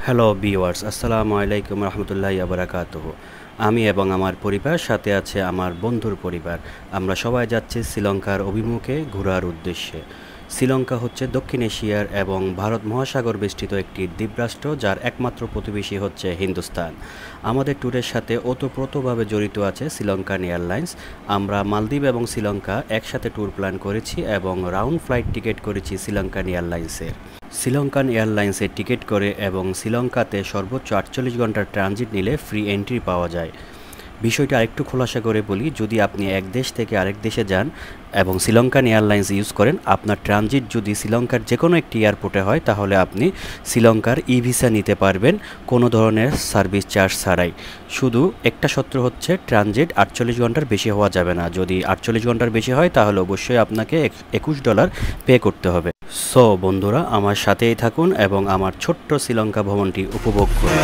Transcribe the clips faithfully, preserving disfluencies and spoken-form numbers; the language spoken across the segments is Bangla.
হ্যালো ভিউয়ার্স, আসসালামু আলাইকুম রহমতুল্লাহি ওয়া বারাকাতুহু। আমি এবং আমার পরিবার, সাথে আছে আমার বন্ধুর পরিবার। আমরা সবাই যাচ্ছি শ্রীলঙ্কার অভিমুখে ঘোরার উদ্দেশ্যে। শ্রীলঙ্কা হচ্ছে দক্ষিণ এশিয়ার এবং ভারত মহাসাগর বেষ্টিত একটি দ্বীপরাষ্ট্র, যার একমাত্র প্রতিবেশী হচ্ছে হিন্দুস্তান। আমাদের ট্যুরের সাথে ওতপ্রোতভাবে জড়িত আছে শ্রীলঙ্কান এয়ারলাইন্স। আমরা মালদ্বীপ এবং শ্রীলঙ্কা একসাথে ট্যুর প্ল্যান করেছি এবং রাউন্ড ফ্লাইট টিকিট করেছি শ্রীলঙ্কান এয়ারলাইন্সের। শ্রীলঙ্কান এয়ারলাইন্সের টিকিট করে এবং শ্রীলঙ্কাতে সর্বোচ্চ আটচল্লিশ ঘন্টার ট্রানজিট নিলে ফ্রি এন্ট্রি পাওয়া যায়। বিষয়টা আরেকটু খোলাসা করে বলি, যদি আপনি এক দেশ থেকে আরেক দেশে যান এবং শ্রীলঙ্কান এয়ারলাইন্স ইউজ করেন, আপনার ট্রানজিট যদি শ্রীলঙ্কার যে কোনো একটি এয়ারপোর্টে হয়, তাহলে আপনি শ্রীলঙ্কার ই ভিসা নিতে পারবেন কোনো ধরনের সার্ভিস চার্জ ছাড়াই। শুধু একটা শর্ত হচ্ছে, ট্রানজিট আটচল্লিশ ঘন্টার বেশি হওয়া যাবে না। যদি আটচল্লিশ ঘন্টার বেশি হয়, তাহলে অবশ্যই আপনাকে একুশ ডলার পে করতে হবে। সো বন্ধুরা, আমার সাথেই থাকুন এবং আমার ছোট্ট শ্রীলঙ্কা ভ্রমণটি উপভোগ করুন।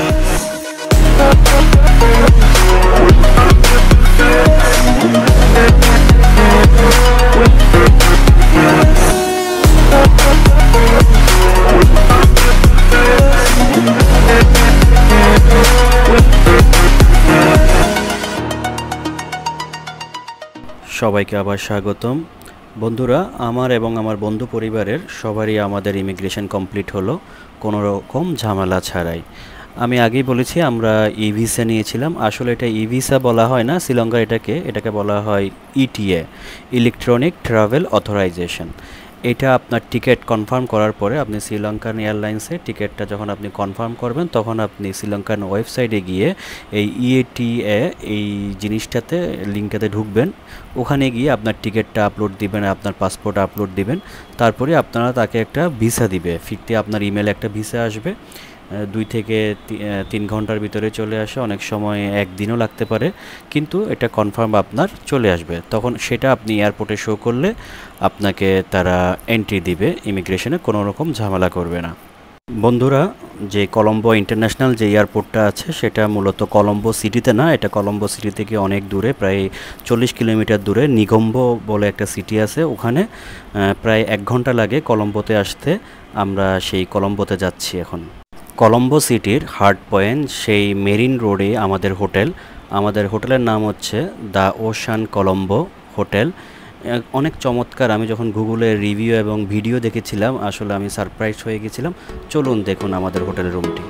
সবাইকে আবার স্বাগতম। বন্ধুরা, আমার এবং আমার বন্ধু পরিবারের সবারই আমাদের ইমিগ্রেশন কমপ্লিট হলো কোনো রকম ঝামেলা ছাড়াই। আমি আগেই বলেছি আমরা ই ভিসা নিয়েছিলাম। আসলে এটা ই ভিসা বলা হয় না শ্রীলঙ্কা, এটাকে এটাকে বলা হয় ইটিএ, ইলেকট্রনিক ট্রাভেল অথরাইজেশন। এটা আপনার টিকিট কনফার্ম করার পরে আপনি শ্রীলঙ্কান এয়ারলাইন্সে টিকিটটা যখন আপনি কনফার্ম করবেন, তখন আপনি শ্রীলঙ্কান ওয়েবসাইটে গিয়ে এই ইএটিএ এই জিনিসটাতে লিঙ্কটাতে ঢুকবেন। ওখানে গিয়ে আপনার টিকিটটা আপলোড দিবেন, আপনার পাসপোর্ট আপলোড দিবেন। তারপরে আপনারা তাকে একটা ভিসা দিবে, ফিরতে আপনার ইমেলে একটা ভিসা আসবে। দুই থেকে তিন ঘন্টার ভিতরে চলে আসে, অনেক সময় একদিনও লাগতে পারে, কিন্তু এটা কনফার্ম আপনার চলে আসবে। তখন সেটা আপনি এয়ারপোর্টে শো করলে আপনাকে তারা এন্ট্রি দিবে ইমিগ্রেশনে, কোনো রকম ঝামেলা করবে না। বন্ধুরা, যে কলম্বো ইন্টারন্যাশনাল যে এয়ারপোর্টটা আছে, সেটা মূলত কলম্বো সিটিতে না, এটা কলম্বো সিটি থেকে অনেক দূরে, প্রায় চল্লিশ কিলোমিটার দূরে নিগম্বো বলে একটা সিটি আছে। ওখানে প্রায় এক ঘন্টা লাগে কলম্বোতে আসতে। আমরা সেই কলম্বোতে যাচ্ছি এখন। কলম্বো সিটির হার্ট পয়েন্ট সেই মেরিন রোডে আমাদের হোটেল। আমাদের হোটেলের নাম হচ্ছে দ্য ওশান কলম্বো হোটেল। অনেক চমৎকার। আমি যখন গুগলে রিভিউ এবং ভিডিও দেখেছিলাম, আসলে আমি সারপ্রাইজ হয়ে গেছিলাম। চলুন দেখুন আমাদের হোটেলের রুমটি।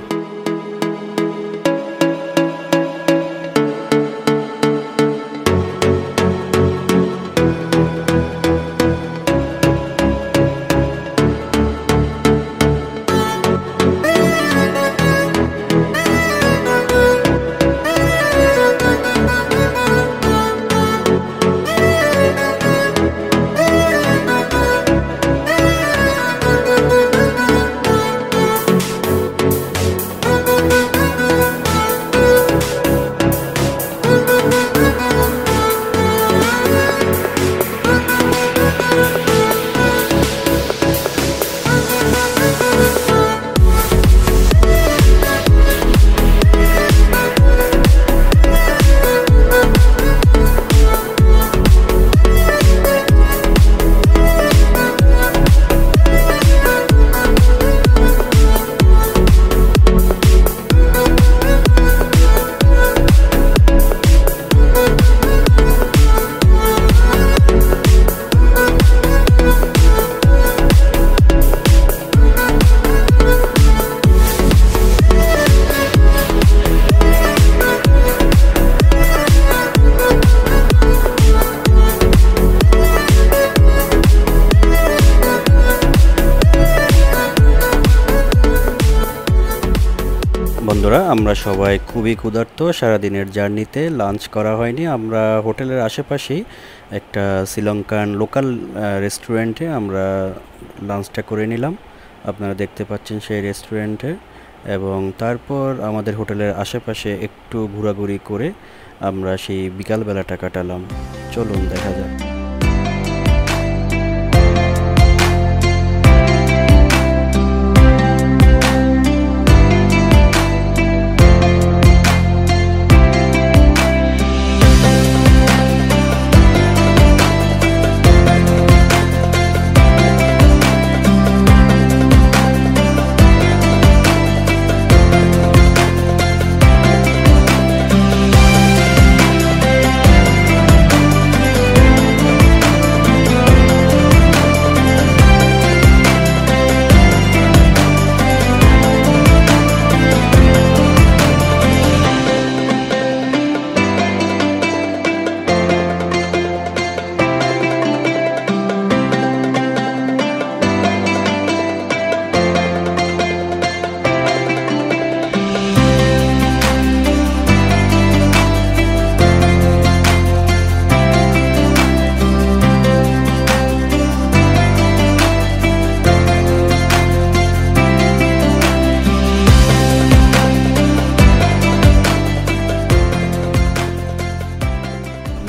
বন্ধুরা, আমরা সবাই খুবই ক্ষুধার্ত। সারাদিনের জার্নিতে লাঞ্চ করা হয়নি। আমরা হোটেলের আশেপাশেই একটা শ্রীলঙ্কান লোকাল রেস্টুরেন্টে আমরা লাঞ্চটা করে নিলাম। আপনারা দেখতে পাচ্ছেন সেই রেস্টুরেন্টে। এবং তারপর আমাদের হোটেলের আশেপাশে একটু ঘোরাঘুরি করে আমরা সেই বিকালবেলাটা কাটালাম। চলুন দেখা যাক।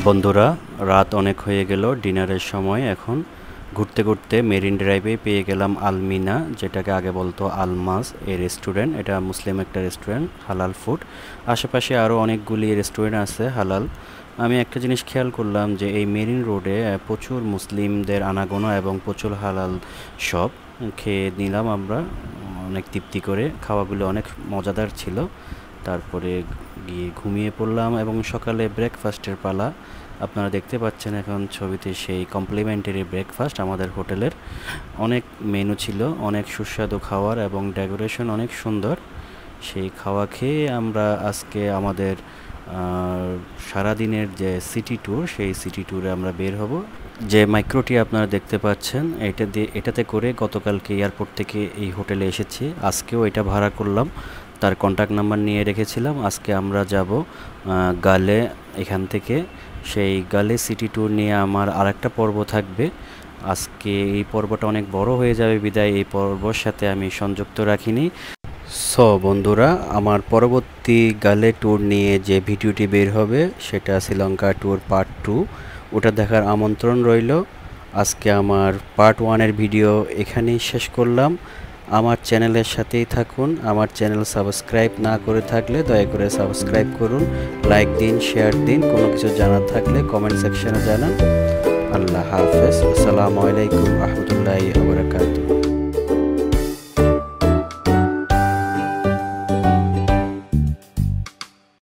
বন্ধুরা রাত অনেক হয়ে গেল, ডিনারের সময় এখন। ঘুরতে ঘুরতে মেরিন ড্রাইভে পেয়ে গেলাম আলমিনা, যেটাকে আগে বলতো আলমাস এই রেস্টুরেন্ট। এটা মুসলিম একটা রেস্টুরেন্ট, হালাল ফুড। আশেপাশে আরও অনেকগুলি রেস্টুরেন্ট আছে হালাল। আমি একটা জিনিস খেয়াল করলাম যে এই মেরিন রোডে প্রচুর মুসলিমদের আনাগোনা এবং প্রচুর হালাল শপ। খেয়ে নিলাম আমরা অনেক তৃপ্তি করে, খাওয়াগুলো অনেক মজাদার ছিল। তারপরে গিয়ে ঘুমিয়ে পড়লাম এবং সকালে ব্রেকফাস্টের পালা। আপনারা দেখতে পাচ্ছেন এখন ছবিতে সেই কমপ্লিমেন্টারি ব্রেকফাস্ট আমাদের হোটেলের। অনেক মেনু ছিল, অনেক সুস্বাদু খাবার এবং ডেকোরেশন অনেক সুন্দর। সেই খাওয়া খেয়ে আমরা আজকে আমাদের সারাদিনের যে সিটি ট্যুর, সেই সিটি ট্যুরে আমরা বের হব। যে মাইক্রোটি আপনারা দেখতে পাচ্ছেন, এটা দিয়ে এটাতে করে গতকালকে এয়ারপোর্ট থেকে এই হোটেলে এসেছি। আজকেও এটা ভাড়া করলাম, তার কন্ট্যাক্ট নাম্বার নিয়ে রেখেছিলাম। আজকে আমরা যাব গালে, এখান থেকে সেই গালে সিটি ট্যুর নিয়ে আমার আরেকটা পর্ব থাকবে। আজকে এই পর্বটা অনেক বড় হয়ে যাবে বিদায় এই পর্বর সাথে আমি সংযুক্ত রাখিনি। সো বন্ধুরা, আমার পরবর্তী গালে ট্যুর নিয়ে যে ভিডিওটি বের হবে সেটা শ্রীলঙ্কা ট্যুর পার্ট টু, ওটা দেখার আমন্ত্রণ রইল। আজকে আমার পার্ট ওয়ানের ভিডিও এখানেই শেষ করলাম। আমার চ্যানেলের সাথেই থাকুন। আমার চ্যানেল সাবস্ক্রাইব না করে থাকলে দয়া করে সাবস্ক্রাইব করুন, লাইক দিন, শেয়ার দিন। কোনো কিছু জানার থাকলে কমেন্ট সেকশনে জানান। আল্লাহ হাফেজ, আসসালামু আলাইকুম।